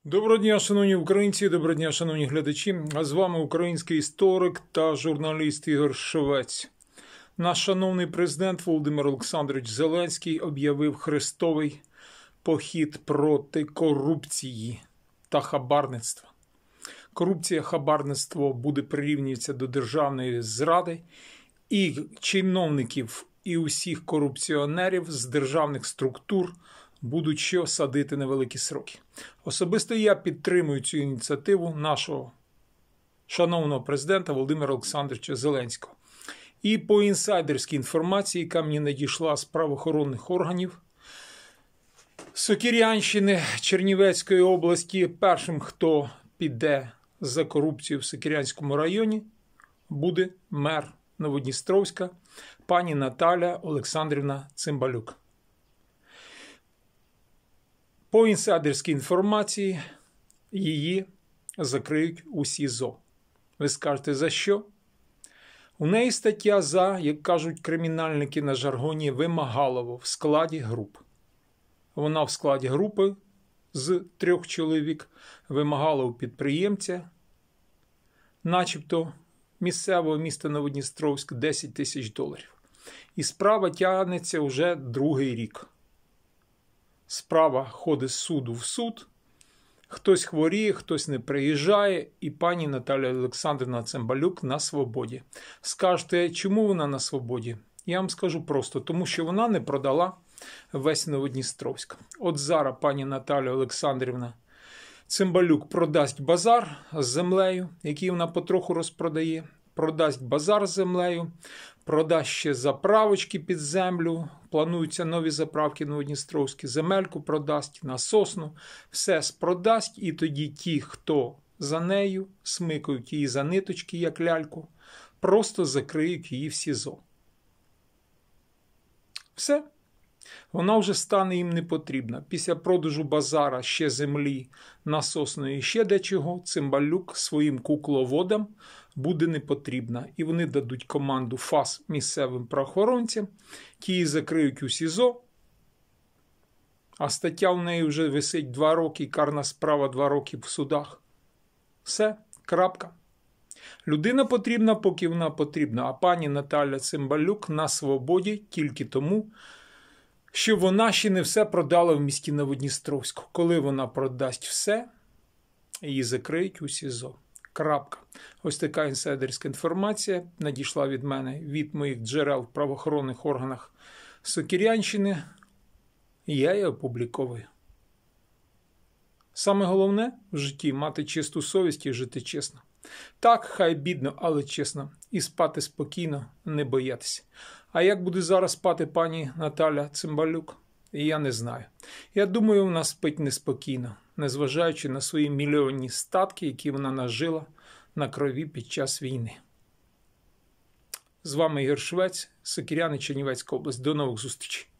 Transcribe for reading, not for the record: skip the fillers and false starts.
Доброго дня, шановні українці, доброго дня, шановні глядачі. А з вами український історик та журналіст Ігор Швець. Наш шановний президент Володимир Олександрович Зеленський об'явив хрестовий похід проти корупції та хабарництва. Корупція, хабарництво буде прирівнюватися до державної зради, і чиновників, і усіх корупціонерів з державних структур будуть що садити на великі сроки. Особисто я підтримую цю ініціативу нашого шановного президента Володимира Олександровича Зеленського. І по інсайдерській інформації, яка мені надійшла з правоохоронних органів Сокирянщини, Чернівецької області, першим, хто піде за корупцію в Сокирянському районі, буде мер Новодністровська пані Наталя Олександрівна Цимбалюк. По інсайдерській інформації, її закриють у СІЗО. Ви скажете, за що? У неї стаття за, як кажуть кримінальники на жаргоні, вимагалово в складі груп. Вона в складі групи з 3 чоловік вимагала у підприємця, начебто місцевого міста Новодністровськ, $10 000. І справа тягнеться вже 2-й рік. Справа ходить з суду в суд, хтось хворіє, хтось не приїжджає, і пані Наталя Олександрівна Цимбалюк на свободі. Скажете, чому вона на свободі? Я вам скажу просто, тому що вона не продала весь Новодністровськ. От зараз пані Наталя Олександрівна Цимбалюк продасть базар з землею, який вона потроху розпродає, продасть базар з землею, продасть ще заправочки під землю, плануються нові заправки Новодністровські, земельку продасть, насосну, все спродасть, і тоді ті, хто за нею, смикають її за ниточки, як ляльку, просто закриють її в СІЗО. Все. Вона вже стане їм не потрібна. Після продажу базара, ще землі, насосної і ще дечого, Цимбалюк своїм кукловодам буде не потрібна. І вони дадуть команду ФАС місцевим правоохоронцям, ті її закриють у СІЗО, а стаття в неї вже висить 2 роки, карна справа 2 роки в судах. Все, крапка. Людина потрібна, поки вона потрібна, а пані Наталя Цимбалюк на свободі тільки тому, що вона ще не все продала в місті Новодністровську. Коли вона продасть все, її закриють у СІЗО. Крапка. Ось така інсайдерська інформація надійшла від мене, від моїх джерел в правоохоронних органах Сокирянщини. І я її опубліковую. Саме головне в житті – мати чисту совість і жити чесно. Так, хай бідно, але чесно. І спати спокійно, не боятися. А як буде зараз спати пані Наталя Цимбалюк? Я не знаю. Я думаю, вона спить неспокійно, незважаючи на свої мільйонні статки, які вона нажила на крові під час війни. З вами Ігор Швець, Сокиряни, Чернівецька область. До нових зустрічей.